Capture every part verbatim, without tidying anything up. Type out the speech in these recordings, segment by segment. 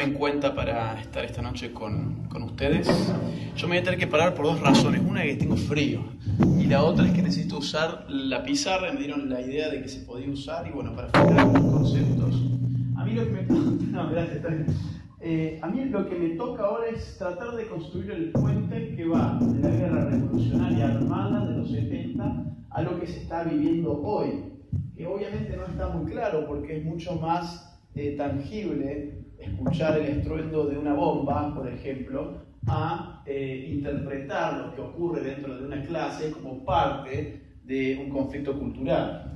tenerme en cuenta para estar esta noche con, con ustedes. Yo me voy a tener que parar por dos razones. Una es que tengo frío y la otra es que necesito usar la pizarra. Me dieron la idea de que se podía usar y bueno, para fijar algunos conceptos. A mí lo que me toca, no, gracias, está bien. Eh, a mí lo que me toca ahora es tratar de construir el puente que va de la guerra revolucionaria armada de los setenta a lo que se está viviendo hoy, que obviamente no está muy claro porque es mucho más eh, tangible escuchar el estruendo de una bomba, por ejemplo, a eh, interpretar lo que ocurre dentro de una clase como parte de un conflicto cultural.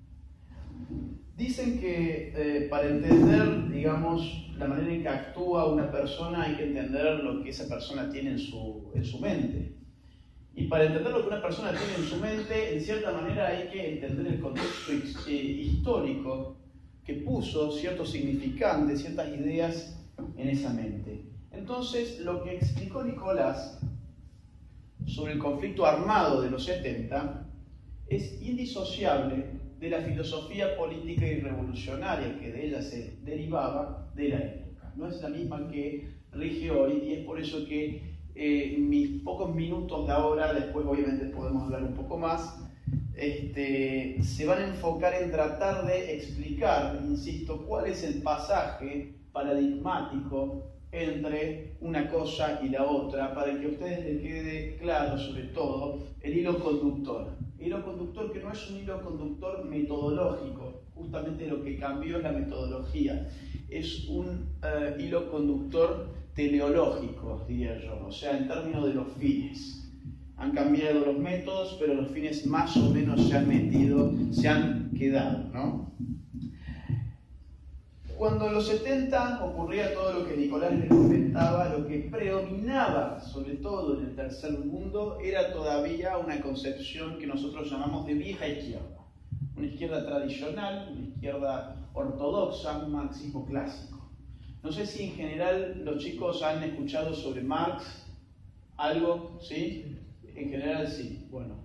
Dicen que eh, para entender, digamos, la manera en que actúa una persona hay que entender lo que esa persona tiene en su, en su mente. Y para entender lo que una persona tiene en su mente, en cierta manera hay que entender el contexto eh, histórico que puso ciertos significantes, ciertas ideas en esa mente. Entonces, lo que explicó Nicolás sobre el conflicto armado de los setenta es indisociable de la filosofía política y revolucionaria que de ella se derivaba de la época. No es la misma que rige hoy y es por eso que eh, en mis pocos minutos de ahora, después obviamente podemos hablar un poco más, este, se van a enfocar en tratar de explicar, insisto, cuál es el pasaje paradigmático entre una cosa y la otra, para que a ustedes les quede claro, sobre todo, el hilo conductor. El hilo conductor que no es un hilo conductor metodológico, justamente lo que cambió es la metodología, es un uh, hilo conductor teleológico, diría yo, o sea, en términos de los fines. Han cambiado los métodos, pero los fines más o menos se han metido, se han quedado, ¿no? Cuando en los setenta ocurría todo lo que Nicolás les comentaba, lo que predominaba, sobre todo en el tercer mundo, era todavía una concepción que nosotros llamamos de vieja izquierda. Una izquierda tradicional, una izquierda ortodoxa, un marxismo clásico. No sé si en general los chicos han escuchado sobre Marx, algo, ¿sí? En general sí, bueno.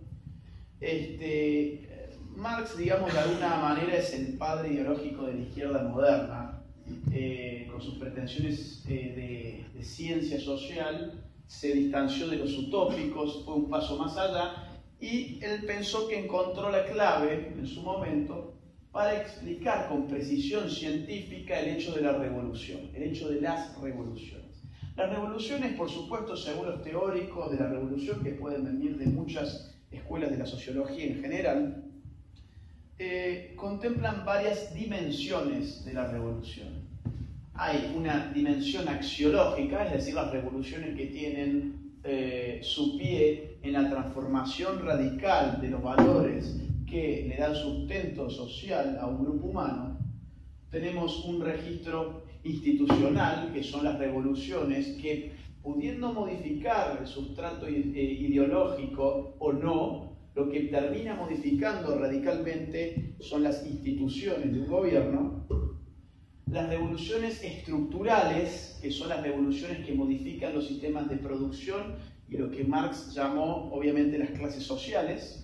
Este... Marx, digamos, de alguna manera es el padre ideológico de la izquierda moderna, eh, con sus pretensiones eh, de, de ciencia social, se distanció de los utópicos, fue un paso más allá, y él pensó que encontró la clave, en su momento, para explicar con precisión científica el hecho de la revolución, el hecho de las revoluciones. Las revoluciones, por supuesto, según los teóricos de la revolución, que pueden venir de muchas escuelas de la sociología en general, Eh, contemplan varias dimensiones de la revolución. Hay una dimensión axiológica, es decir, las revoluciones que tienen eh, su pie en la transformación radical de los valores que le dan sustento social a un grupo humano. Tenemos un registro institucional, que son las revoluciones que, pudiendo modificar el sustrato ideológico o no, lo que termina modificando radicalmente son las instituciones de un gobierno. Las revoluciones estructurales, que son las revoluciones que modifican los sistemas de producción y lo que Marx llamó, obviamente, las clases sociales.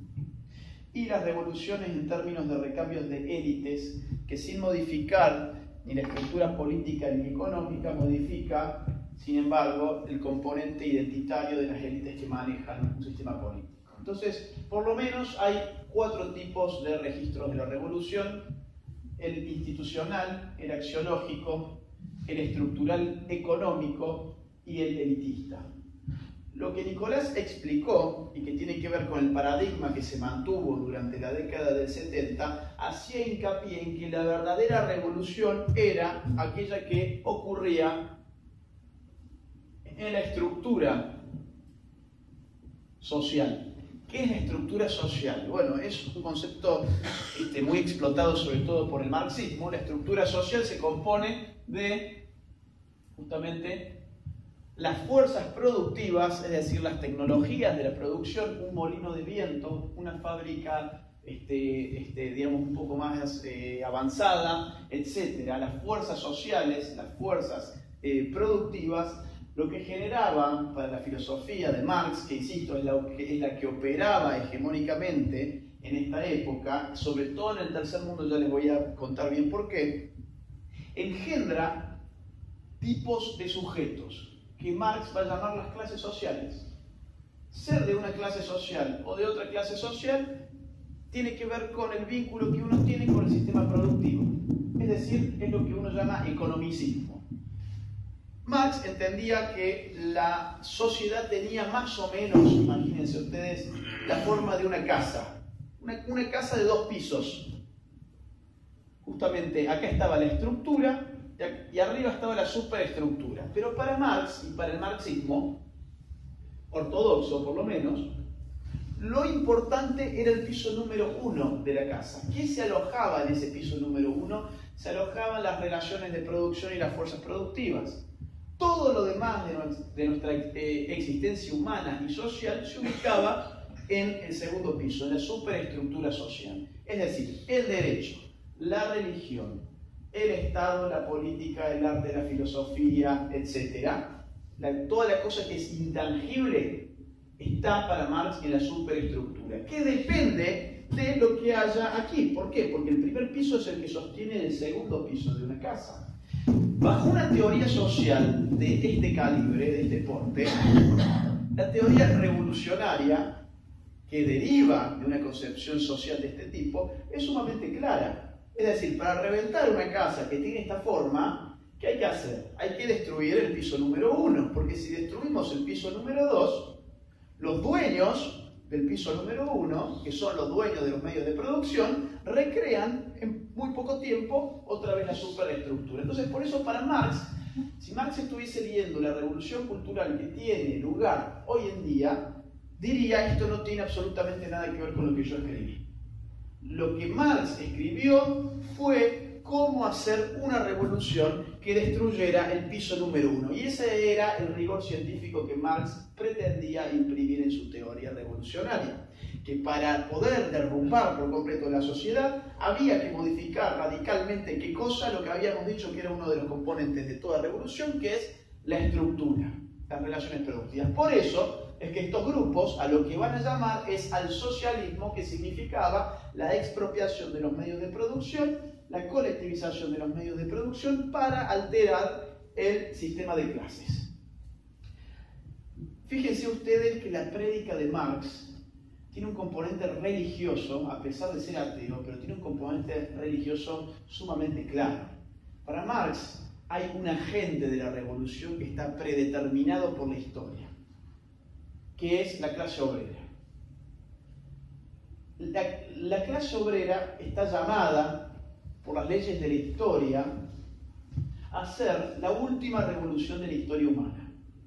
Y las revoluciones en términos de recambios de élites, que sin modificar ni la estructura política ni económica, modifica, sin embargo, el componente identitario de las élites que manejan un sistema político. Entonces, por lo menos hay cuatro tipos de registros de la revolución: el institucional, el axiológico, el estructural económico y el elitista. Lo que Nicolás explicó, y que tiene que ver con el paradigma que se mantuvo durante la década del setenta, hacía hincapié en que la verdadera revolución era aquella que ocurría en la estructura social. ¿Qué es la estructura social? Bueno, es un concepto este, muy explotado sobre todo por el marxismo. La estructura social se compone de justamente las fuerzas productivas, es decir, las tecnologías de la producción, un molino de viento, una fábrica este, este, digamos, un poco más eh, avanzada, etcétera. Las fuerzas sociales, las fuerzas eh, productivas, lo que generaba para la filosofía de Marx, que insisto es la que, es la que operaba hegemónicamente en esta época, sobre todo en el tercer mundo, ya les voy a contar bien por qué, engendra tipos de sujetos que Marx va a llamar las clases sociales. Ser de una clase social o de otra clase social tiene que ver con el vínculo que uno tiene con el sistema productivo. Es decir, es lo que uno llama economicismo. Marx entendía que la sociedad tenía más o menos, imagínense ustedes, la forma de una casa. Una, una casa de dos pisos. Justamente acá estaba la estructura y arriba estaba la superestructura. Pero para Marx y para el marxismo, ortodoxo por lo menos, lo importante era el piso número uno de la casa. ¿Qué se alojaba en ese piso número uno? Se alojaban las relaciones de producción y las fuerzas productivas. Todo lo demás de nuestra existencia humana y social se ubicaba en el segundo piso, en la superestructura social. Es decir, el derecho, la religión, el Estado, la política, el arte, la filosofía, etcétera. La, toda la cosa que es intangible está para Marx en la superestructura, que depende de lo que haya aquí. ¿Por qué? Porque el primer piso es el que sostiene el segundo piso de una casa. Bajo una teoría social de este calibre, de este porte, la teoría revolucionaria que deriva de una concepción social de este tipo es sumamente clara. Es decir, para reventar una casa que tiene esta forma, ¿qué hay que hacer? Hay que destruir el piso número uno, porque si destruimos el piso número dos, los dueños del piso número uno, que son los dueños de los medios de producción, recrean en muy poco tiempo otra vez la superestructura. Entonces, por eso para Marx, si Marx estuviese leyendo la revolución cultural que tiene lugar hoy en día, diría: esto no tiene absolutamente nada que ver con lo que yo escribí. Lo que Marx escribió fue cómo hacer una revolución que destruyera el piso número uno. Y ese era el rigor científico que Marx pretendía imprimir en su teoría revolucionaria. Que para poder derrumbar por completo la sociedad, había que modificar radicalmente qué cosa, lo que habíamos dicho que era uno de los componentes de toda revolución, que es la estructura, las relaciones productivas. Por eso es que estos grupos a lo que van a llamar es al socialismo, que significaba la expropiación de los medios de producción, la colectivización de los medios de producción para alterar el sistema de clases. Fíjense ustedes que la prédica de Marx tiene un componente religioso, a pesar de ser ateo, pero tiene un componente religioso sumamente claro. Para Marx hay un agente de la revolución que está predeterminado por la historia, que es la clase obrera. La, la clase obrera está llamada por las leyes de la historia a ser la última revolución de la historia humana.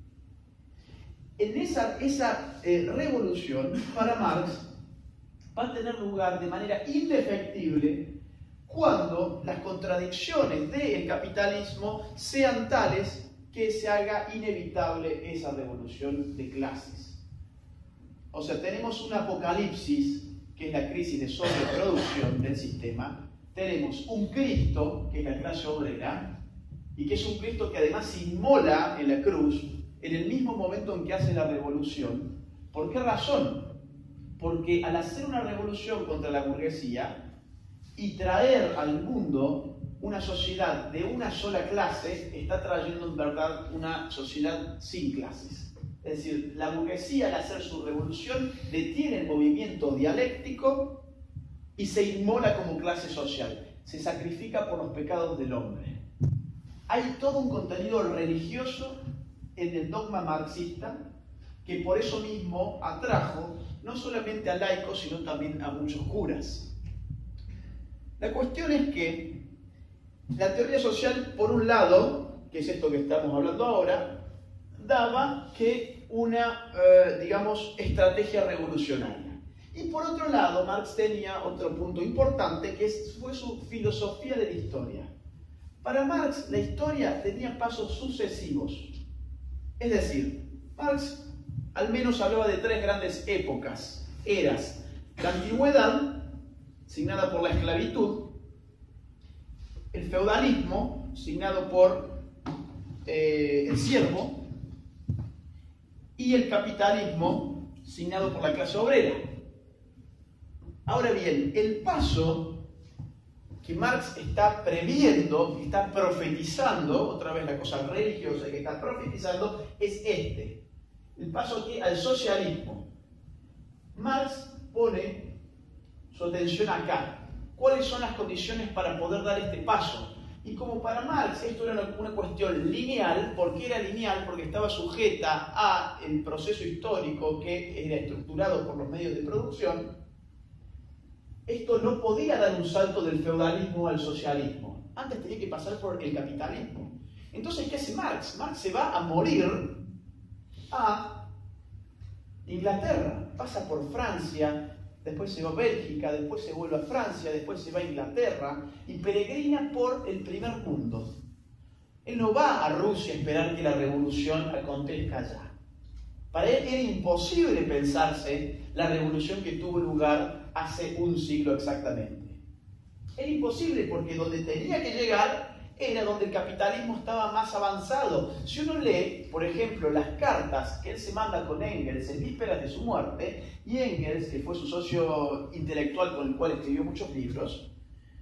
En esa, esa eh, revolución, para Marx, va a tener lugar de manera indefectible cuando las contradicciones del capitalismo sean tales que se haga inevitable esa revolución de clases. O sea, tenemos un apocalipsis, que es la crisis de sobreproducción del sistema. Tenemos un Cristo, que es la clase obrera, y que es un Cristo que además se inmola en la cruz en el mismo momento en que hace la revolución. ¿Por qué razón? Porque al hacer una revolución contra la burguesía y traer al mundo una sociedad de una sola clase, está trayendo en verdad una sociedad sin clases. Es decir, la burguesía al hacer su revolución detiene el movimiento dialéctico y se inmola como clase social. Se sacrifica por los pecados del hombre. Hay todo un contenido religioso en el dogma marxista que por eso mismo atrajo no solamente a laicos, sino también a muchos curas. La cuestión es que la teoría social, por un lado, que es esto que estamos hablando ahora, daba que una, eh, digamos, estrategia revolucionaria. Y por otro lado, Marx tenía otro punto importante, que es, fue su filosofía de la historia. Para Marx, la historia tenía pasos sucesivos. Es decir, Marx al menos hablaba de tres grandes épocas, eras: la antigüedad, signada por la esclavitud; el feudalismo, signado por eh, el siervo; y el capitalismo, signado por la clase obrera. Ahora bien, el paso que Marx está previendo, está profetizando, otra vez la cosa religiosa que está profetizando, es este. El paso aquí al socialismo. Marx pone su atención acá. ¿Cuáles son las condiciones para poder dar este paso? Y como para Marx esto era una, una cuestión lineal, ¿por qué era lineal? Porque estaba sujeta a el proceso histórico que era estructurado por los medios de producción. Esto no podía dar un salto del feudalismo al socialismo. Antes tenía que pasar por el capitalismo. Entonces, ¿qué hace Marx? Marx se va a morir a Inglaterra, pasa por Francia, después se va a Bélgica, después se vuelve a Francia, después se va a Inglaterra y peregrina por el primer mundo. Él no va a Rusia a esperar que la revolución acontezca allá. Para él era imposible pensarse la revolución que tuvo lugar hace un siglo exactamente. Era imposible porque donde tenía que llegar era donde el capitalismo estaba más avanzado. Si uno lee, por ejemplo, las cartas que él se manda con Engels en vísperas de su muerte, y Engels, que fue su socio intelectual con el cual escribió muchos libros,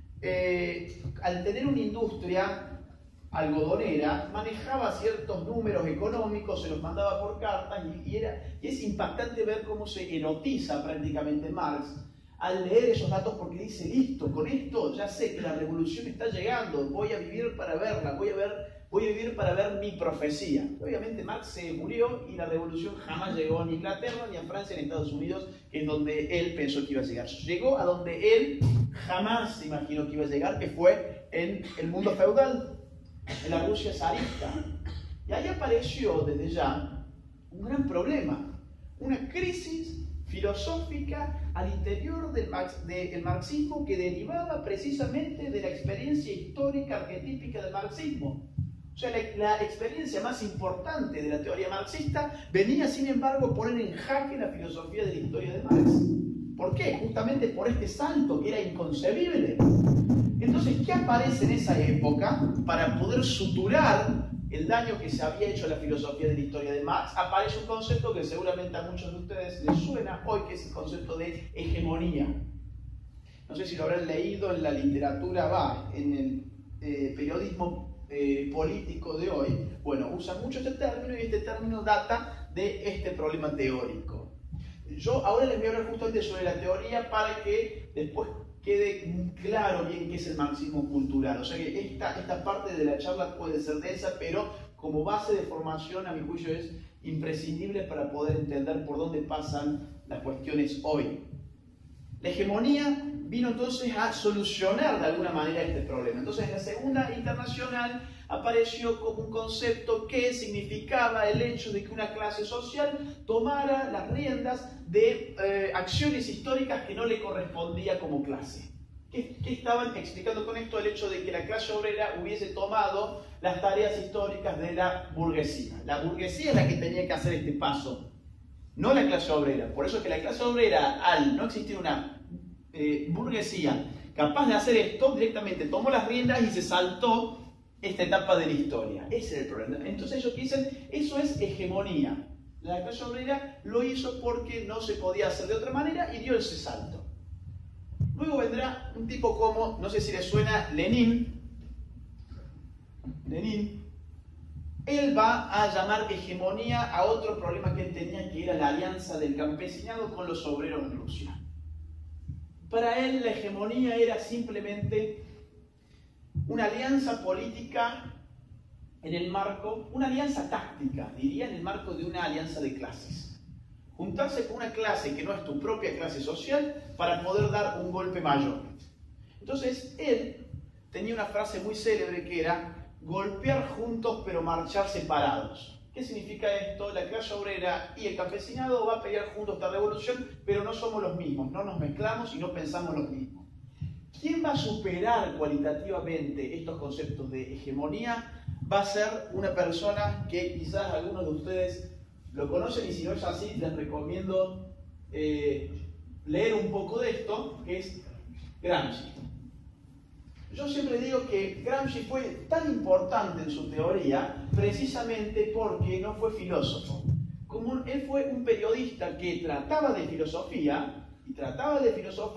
eh, al tener una industria algodonera, manejaba ciertos números económicos, se los mandaba por cartas, y, y, era, y es impactante ver cómo se erotiza prácticamente Marx al leer esos datos, porque dice, listo, con esto ya sé que la revolución está llegando, voy a vivir para verla, voy a, ver, voy a vivir para ver mi profecía. Obviamente Marx se murió y la revolución jamás llegó ni a Inglaterra, ni a Francia, ni a Estados Unidos, que es donde él pensó que iba a llegar. Llegó a donde él jamás se imaginó que iba a llegar, que fue en el mundo feudal, en la Rusia zarista. Y ahí apareció desde ya un gran problema, una crisis filosófica al interior del, marx, del marxismo que derivaba precisamente de la experiencia histórica arquetípica del marxismo. O sea, la, la experiencia más importante de la teoría marxista venía, sin embargo, a poner en jaque la filosofía de la historia de Marx. ¿Por qué? Justamente por este salto que era inconcebible. Entonces, ¿qué aparece en esa época para poder suturar el daño que se había hecho a la filosofía de la historia de Marx? Aparece un concepto que seguramente a muchos de ustedes les suena hoy, que es el concepto de hegemonía. No sé si lo habrán leído en la literatura, va, en el eh, periodismo eh, político de hoy. Bueno, usan mucho este término y este término data de este problema teórico. Yo ahora les voy a hablar justamente sobre la teoría para que después quede claro bien qué es el marxismo cultural. O sea que esta, esta parte de la charla puede ser densa, pero como base de formación, a mi juicio, es imprescindible para poder entender por dónde pasan las cuestiones hoy. La hegemonía vino entonces a solucionar de alguna manera este problema. Entonces, la Segunda Internacional apareció como un concepto que significaba el hecho de que una clase social tomara las riendas de eh, acciones históricas que no le correspondía como clase. ¿Qué, ¿Qué estaban explicando con esto? El hecho de que la clase obrera hubiese tomado las tareas históricas de la burguesía. La burguesía es la que tenía que hacer este paso, no la clase obrera. Por eso es que la clase obrera, al no existir una eh, burguesía capaz de hacer esto, directamente tomó las riendas y se saltó esta etapa de la historia. Ese es el problema. Entonces ellos dicen, eso es hegemonía. La clase obrera lo hizo porque no se podía hacer de otra manera y dio ese salto. Luego vendrá un tipo como, no sé si les suena, Lenin. Lenin. Él va a llamar hegemonía a otro problema que él tenía, que era la alianza del campesinado con los obreros en Rusia. Para él la hegemonía era simplemente una alianza política en el marco, una alianza táctica, diría, en el marco de una alianza de clases. Juntarse con una clase que no es tu propia clase social para poder dar un golpe mayor. Entonces, él tenía una frase muy célebre que era golpear juntos pero marchar separados. ¿Qué significa esto? La clase obrera y el campesinado va a pelear juntos esta revolución, pero no somos los mismos, no nos mezclamos y no pensamos los mismos. ¿Quién va a superar cualitativamente estos conceptos de hegemonía? Va a ser una persona que quizás algunos de ustedes lo conocen, y si no es así, les recomiendo eh, leer un poco de esto, que es Gramsci. Yo siempre digo que Gramsci fue tan importante en su teoría precisamente porque no fue filósofo. Como él fue un periodista que trataba de filosofía y trataba de filosofar,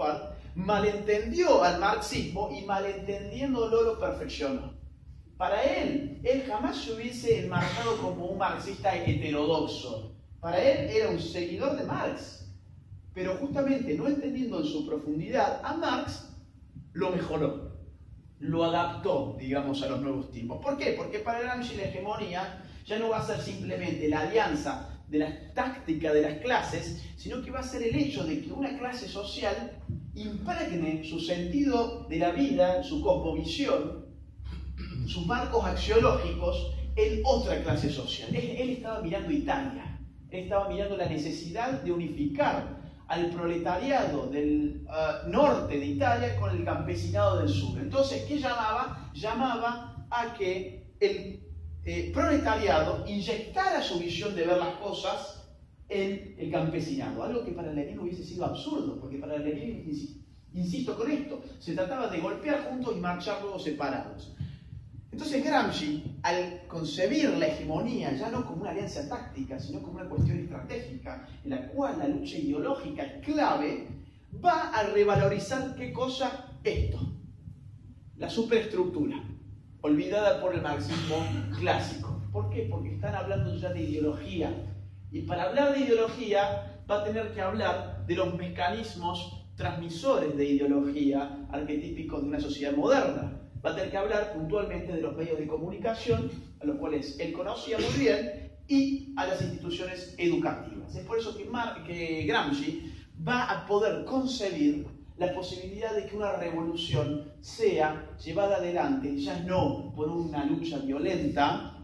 malentendió al marxismo y malentendiéndolo lo perfeccionó. Para él, él jamás se hubiese enmarcado como un marxista heterodoxo. Para él era un seguidor de Marx. Pero justamente no entendiendo en su profundidad a Marx, lo mejoró. Lo adaptó, digamos, a los nuevos tiempos. ¿Por qué? Porque para Gramsci la hegemonía ya no va a ser simplemente la alianza de la táctica de las clases, sino que va a ser el hecho de que una clase social impregne su sentido de la vida, su cosmovisión, sus marcos axiológicos en otra clase social. Él, él estaba mirando Italia, él estaba mirando la necesidad de unificar al proletariado del uh, norte de Italia con el campesinado del sur. Entonces, ¿qué llamaba? Llamaba a que el eh, proletariado inyectara su visión de ver las cosas en el campesinado. Algo que para Lenin hubiese sido absurdo, porque para Lenin, insisto con esto, se trataba de golpear juntos y marchar luego separados. Entonces Gramsci, al concebir la hegemonía ya no como una alianza táctica, sino como una cuestión estratégica, en la cual la lucha ideológica es clave, va a revalorizar ¿qué cosa? Esto, la superestructura, olvidada por el marxismo clásico. ¿Por qué? Porque están hablando ya de ideología, y para hablar de ideología va a tener que hablar de los mecanismos transmisores de ideología arquetípicos de una sociedad moderna. Va a tener que hablar puntualmente de los medios de comunicación, a los cuales él conocía muy bien, y a las instituciones educativas. Es por eso que, Mar que Gramsci va a poder concebir la posibilidad de que una revolución sea llevada adelante, ya no por una lucha violenta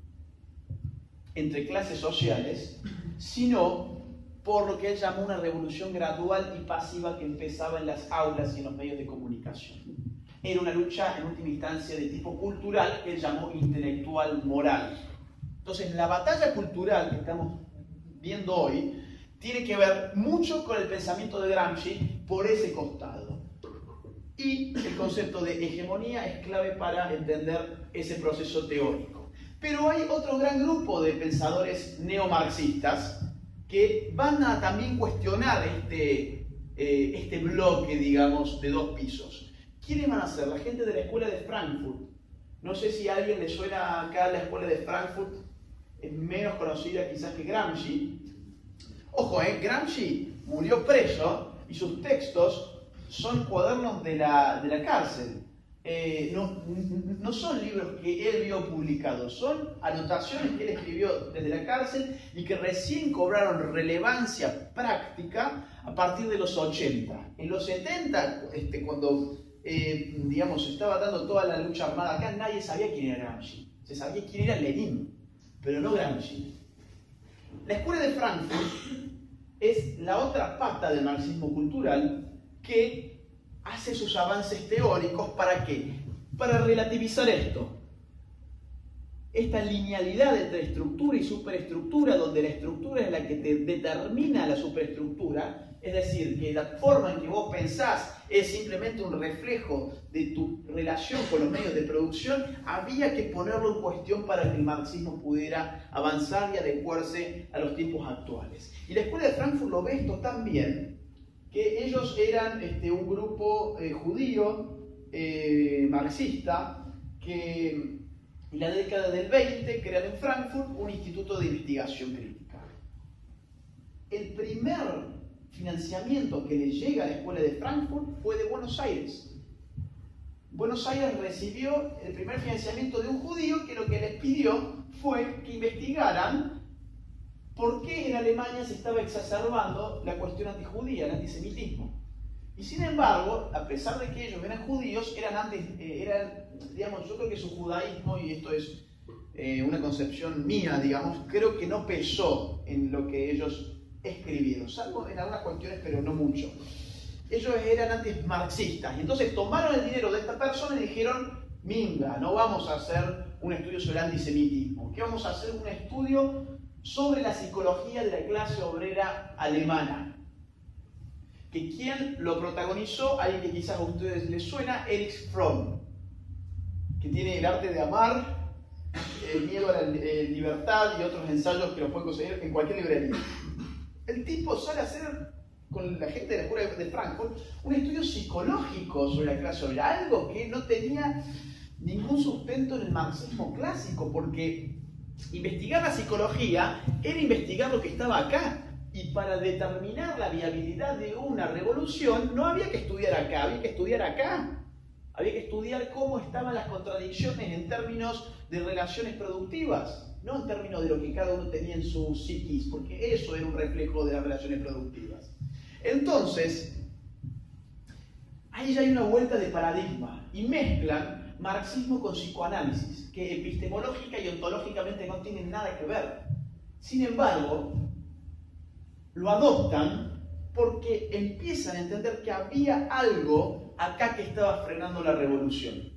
entre clases sociales, sino por lo que él llamó una revolución gradual y pasiva que empezaba en las aulas y en los medios de comunicación. Era una lucha, en última instancia, de tipo cultural, que él llamó intelectual-moral. Entonces, la batalla cultural que estamos viendo hoy tiene que ver mucho con el pensamiento de Gramsci por ese costado. Y el concepto de hegemonía es clave para entender ese proceso teórico. Pero hay otro gran grupo de pensadores neomarxistas que van a también cuestionar este, eh, este bloque, digamos, de dos pisos. ¿Quiénes van a ser? La gente de la Escuela de Frankfurt. No sé si a alguien le suena acá la Escuela de Frankfurt, es menos conocida quizás que Gramsci. Ojo, ¿eh? Gramsci murió preso y sus textos son cuadernos de la, de la cárcel. Eh, no, no son libros que él vio publicados, son anotaciones que él escribió desde la cárcel y que recién cobraron relevancia práctica a partir de los ochenta. En los setenta, este, cuando eh, digamos, estaba dando toda la lucha armada acá, nadie sabía quién era Gramsci. Se sabía quién era Lenin, pero no Gramsci. La Escuela de Frankfurt es la otra pata del marxismo cultural que hace sus avances teóricos. ¿Para qué? Para relativizar esto. Esta linealidad entre estructura y superestructura, donde la estructura es la que te determina la superestructura, es decir, que la forma en que vos pensás es simplemente un reflejo de tu relación con los medios de producción, había que ponerlo en cuestión para que el marxismo pudiera avanzar y adecuarse a los tiempos actuales. Y la Escuela de Frankfurt lo ve esto tan bien, que ellos eran este, un grupo eh, judío, eh, marxista, que en la década del veinte crean en Frankfurt un instituto de investigación crítica. El primer financiamiento que le llega a la Escuela de Frankfurt fue de Buenos Aires. Buenos Aires recibió el primer financiamiento de un judío que lo que les pidió fue que investigaran por qué en Alemania se estaba exacerbando la cuestión antijudía, el antisemitismo. Y sin embargo, a pesar de que ellos eran judíos, eran antes, eh, eran, digamos, yo creo que su judaísmo, y esto es eh, una concepción mía, digamos, creo que no pesó en lo que ellos escribieron, salvo en algunas cuestiones, pero no mucho. Ellos eran antes marxistas, y entonces tomaron el dinero de esta persona y dijeron, minga, no vamos a hacer un estudio sobre el antisemitismo, que vamos a hacer un estudio sobre la psicología de la clase obrera alemana. Que quien lo protagonizó, alguien que quizás a ustedes les suena, Erich Fromm, que tiene El arte de amar, El miedo a la eh, libertad y otros ensayos que los pueden conseguir en cualquier librería. El tipo sale a hacer con la gente de la escuela de Frankfurt, un estudio psicológico sobre la clase obrera, algo que no tenía ningún sustento en el marxismo clásico, porque investigar la psicología era investigar lo que estaba acá. Y para determinar la viabilidad de una revolución no había que estudiar acá, había que estudiar acá. Había que estudiar cómo estaban las contradicciones en términos de relaciones productivas, no en términos de lo que cada uno tenía en su psiquis, porque eso era un reflejo de las relaciones productivas. Entonces, ahí ya hay una vuelta de paradigma y mezclan marxismo con psicoanálisis, que epistemológica y ontológicamente no tienen nada que ver. Sin embargo, lo adoptan porque empiezan a entender que había algo acá que estaba frenando la revolución.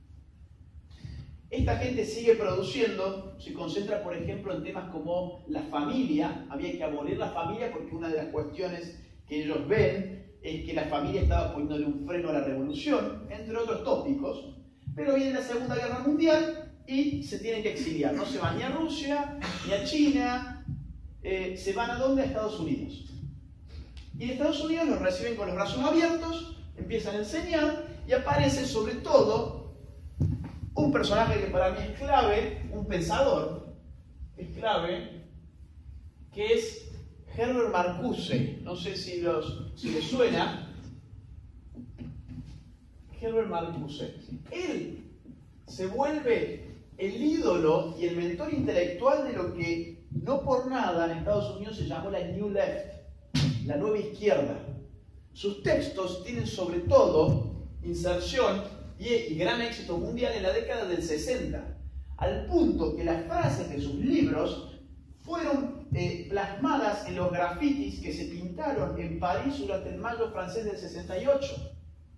Esta gente sigue produciendo, se concentra por ejemplo en temas como la familia, había que abolir la familia porque una de las cuestiones que ellos ven es que la familia estaba poniéndole un freno a la revolución, entre otros tópicos, pero viene la Segunda Guerra Mundial y se tienen que exiliar, no se van ni a Rusia, ni a China, Eh, se van a dónde? A Estados Unidos. Y en Estados Unidos los reciben con los brazos abiertos, empiezan a enseñar y aparece sobre todo un personaje que para mí es clave, un pensador, es clave, que es Herbert Marcuse. No sé si, los, si les suena. Herbert Marcuse. Él se vuelve el ídolo y el mentor intelectual de lo que no por nada en Estados Unidos se llamó la New Left, la nueva izquierda. Sus textos tienen sobre todo inserción y, y gran éxito mundial en la década del sesenta, al punto que las frases de sus libros fueron eh, plasmadas en los grafitis que se pintaron en París durante el mayo francés del sesenta y ocho.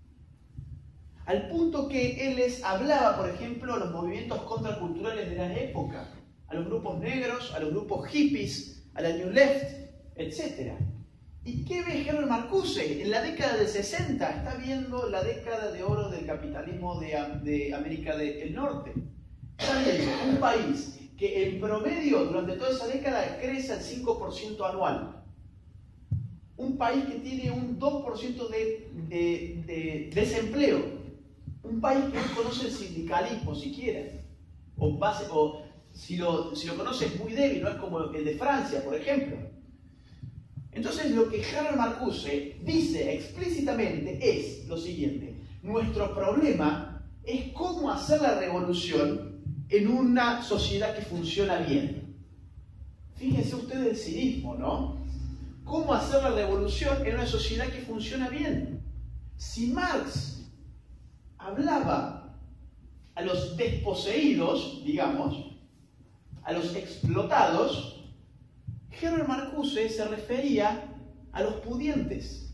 Al punto que él les hablaba, por ejemplo, a los movimientos contraculturales de la época, a los grupos negros, a los grupos hippies, a la New Left, etcétera. ¿Y qué ve Herbert Marcuse? En la década del sesenta está viendo la década de oro del capitalismo de, de América del Norte. Está viendo un país que en promedio durante toda esa década crece al cinco por ciento anual. Un país que tiene un dos por ciento de, de, de desempleo. Un país que no conoce el sindicalismo siquiera. O, base, o si, lo, si lo conoce es muy débil, no es como el de Francia, por ejemplo. Entonces lo que Herbert Marcuse dice explícitamente es lo siguiente: nuestro problema es cómo hacer la revolución en una sociedad que funciona bien. Fíjense ustedes el cinismo, ¿no? ¿Cómo hacer la revolución en una sociedad que funciona bien? Si Marx hablaba a los desposeídos, digamos, a los explotados, Herbert Marcuse se refería a los pudientes.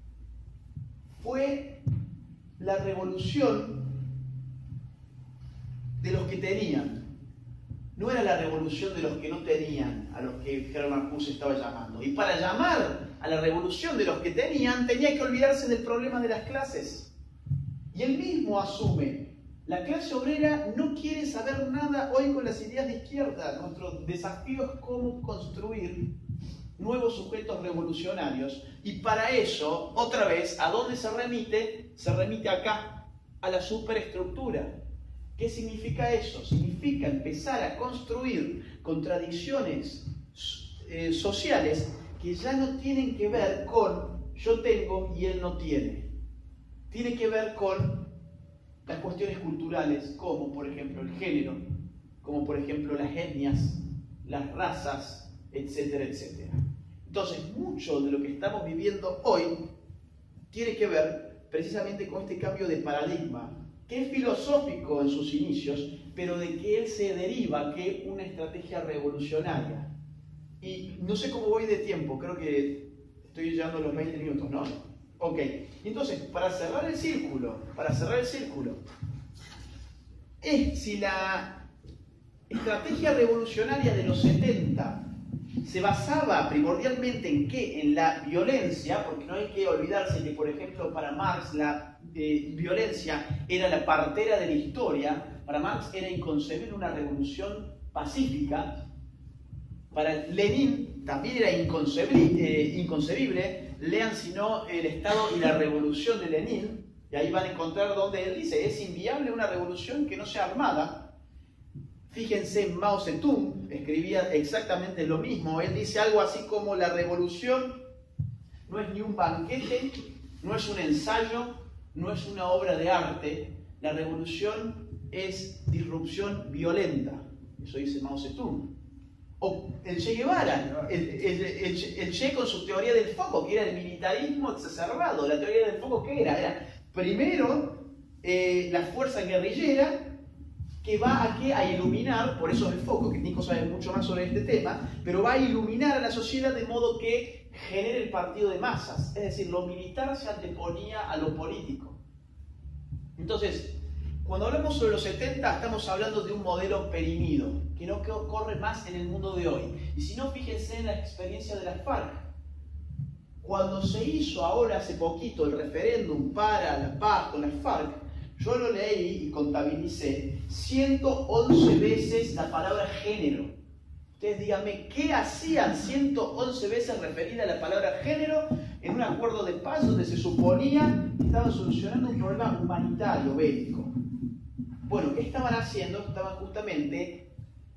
Fue la revolución de los que tenían. No era la revolución de los que no tenían, a los que Herbert Marcuse estaba llamando. Y para llamar a la revolución de los que tenían, tenía que olvidarse del problema de las clases. Y él mismo asume: la clase obrera no quiere saber nada hoy con las ideas de izquierda. Nuestro desafío es cómo construir nuevos sujetos revolucionarios. Y para eso, otra vez, ¿a dónde se remite? Se remite acá, a la superestructura. ¿Qué significa eso? Significa empezar a construir contradicciones eh, sociales que ya no tienen que ver con yo tengo y él no tiene. Tiene que ver con las cuestiones culturales, como por ejemplo el género, como por ejemplo las etnias, las razas, etcétera, etcétera. Entonces, mucho de lo que estamos viviendo hoy tiene que ver precisamente con este cambio de paradigma, que es filosófico en sus inicios, pero de que él se deriva que una estrategia revolucionaria. Y no sé cómo voy de tiempo, creo que estoy llegando a los veinte minutos, ¿no? Ok, entonces, para cerrar el círculo, para cerrar el círculo, es si la estrategia revolucionaria de los setenta se basaba primordialmente en qué, en la violencia, porque no hay que olvidarse que, por ejemplo, para Marx la eh, violencia era la partera de la historia. Para Marx era inconcebible una revolución pacífica. Para Lenin también era inconcebible, eh, inconcebible, lean si no El Estado y la Revolución de Lenin, y ahí van a encontrar donde él dice, es inviable una revolución que no sea armada. Fíjense, Mao Zedong escribía exactamente lo mismo, él dice algo así como la revolución no es ni un banquete, no es un ensayo, no es una obra de arte, la revolución es disrupción violenta, eso dice Mao Zedong. O el Che Guevara, el, el, el, el Che con su teoría del foco, que era el militarismo exacerbado. La teoría del foco, ¿qué era? Era primero eh, la fuerza guerrillera que va a, ¿qué? A iluminar, por eso es el foco, que Nico sabe mucho más sobre este tema, pero va a iluminar a la sociedad de modo que genere el partido de masas. Es decir, lo militar se anteponía a lo político. Entonces, cuando hablamos sobre los setenta, estamos hablando de un modelo perimido, que no corre más en el mundo de hoy. Y si no, fíjense en la experiencia de la FARC. Cuando se hizo ahora hace poquito el referéndum para la paz con la FARC, yo lo leí y contabilicé ciento once veces la palabra género. Ustedes díganme, ¿qué hacían ciento once veces referir a la palabra género en un acuerdo de paz donde se suponía que estaban solucionando un problema humanitario, bélico? Bueno, ¿qué estaban haciendo? Estaban justamente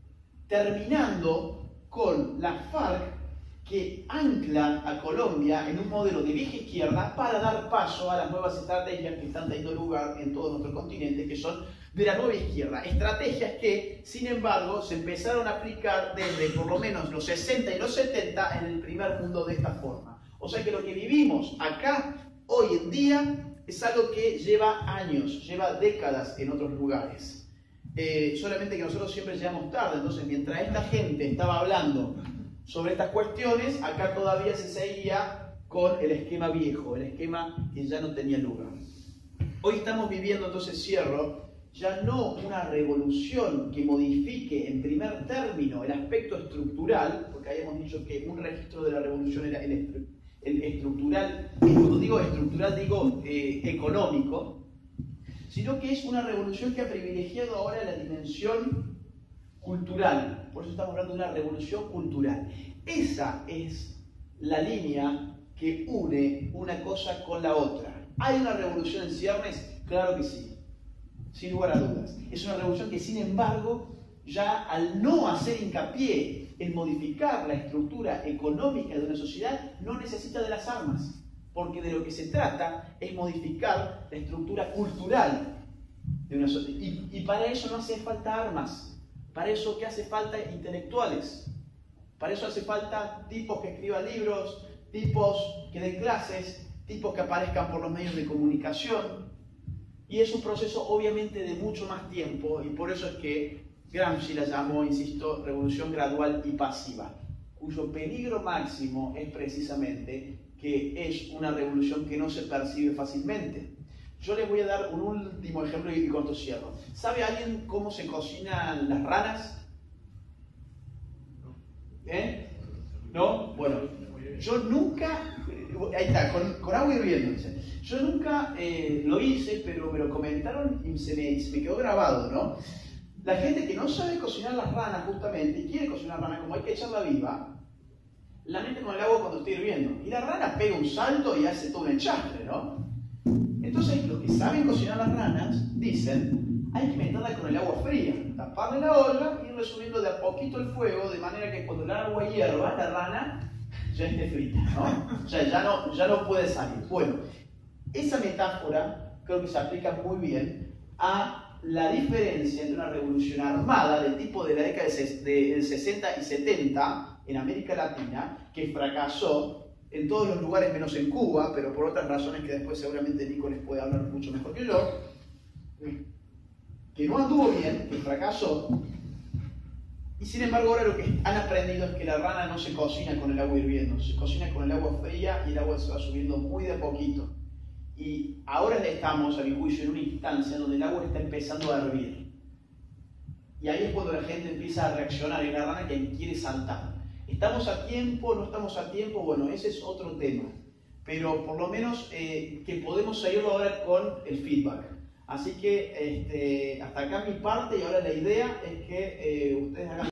terminando con la FARC, que ancla a Colombia en un modelo de vieja izquierda para dar paso a las nuevas estrategias que están teniendo lugar en todo nuestro continente, que son de la nueva izquierda. Estrategias que, sin embargo, se empezaron a aplicar desde por lo menos los sesenta y los setenta en el primer mundo de esta forma. O sea que lo que vivimos acá, hoy en día, es algo que lleva años, lleva décadas en otros lugares. Eh, solamente que nosotros siempre llegamos tarde, entonces mientras esta gente estaba hablando sobre estas cuestiones, acá todavía se seguía con el esquema viejo, el esquema que ya no tenía lugar. Hoy estamos viviendo, entonces cierro, ya no una revolución que modifique en primer término el aspecto estructural, porque habíamos dicho que un registro de la revolución era el, estru el estructural, y cuando digo estructural digo eh, económico, sino que es una revolución que ha privilegiado ahora la dimensión cultural. Por eso estamos hablando de una revolución cultural. Esa es la línea que une una cosa con la otra. ¿Hay una revolución en ciernes? Claro que sí, sin lugar a dudas. Es una revolución que, sin embargo, ya al no hacer hincapié en modificar la estructura económica de una sociedad, no necesita de las armas, porque de lo que se trata es modificar la estructura cultural de una sociedad. Y, y para eso no hace falta armas. Para eso, ¿qué hace falta? Intelectuales. Para eso hace falta tipos que escriban libros, tipos que den clases, tipos que aparezcan por los medios de comunicación. Y es un proceso obviamente de mucho más tiempo, y por eso es que Gramsci la llamó, insisto, revolución gradual y pasiva, cuyo peligro máximo es precisamente que es una revolución que no se percibe fácilmente. Yo les voy a dar un último ejemplo y con esto cierro. ¿Sabe alguien cómo se cocinan las ranas? ¿Eh? ¿No? Bueno, yo nunca... Ahí está, con, con agua hirviendo, dice. Yo nunca eh, lo hice, pero me lo comentaron y se me, se me quedó grabado, ¿no? La gente que no sabe cocinar las ranas, justamente, y quiere cocinar ranas, como hay que echarla viva, la mete con el agua cuando esté hirviendo. Y la rana pega un salto y hace todo un enchastre, ¿no? Entonces, los que saben cocinar las ranas dicen, hay que meterla con el agua fría, taparle la olla y ir subiendo de a poquito el fuego, de manera que cuando el agua hierva, la rana ya esté frita, ¿no? O sea, ya no, ya no puede salir. Bueno, esa metáfora creo que se aplica muy bien a la diferencia entre una revolución armada del tipo de la década del sesenta y setenta en América Latina, que fracasó en todos los lugares menos en Cuba, pero por otras razones que después seguramente Nico les puede hablar mucho mejor que yo, que no anduvo bien, que fracasó, y sin embargo ahora lo que han aprendido es que la rana no se cocina con el agua hirviendo, se cocina con el agua fría y el agua se va subiendo muy de a poquito. Y ahora estamos, a mi juicio, en una instancia donde el agua está empezando a hervir. Y ahí es cuando la gente empieza a reaccionar, y la rana que quiere saltar. ¿Estamos a tiempo? ¿No estamos a tiempo? Bueno, ese es otro tema. Pero por lo menos eh, que podemos seguirlo ahora con el feedback. Así que este, hasta acá mi parte, y ahora la idea es que eh, ustedes hagan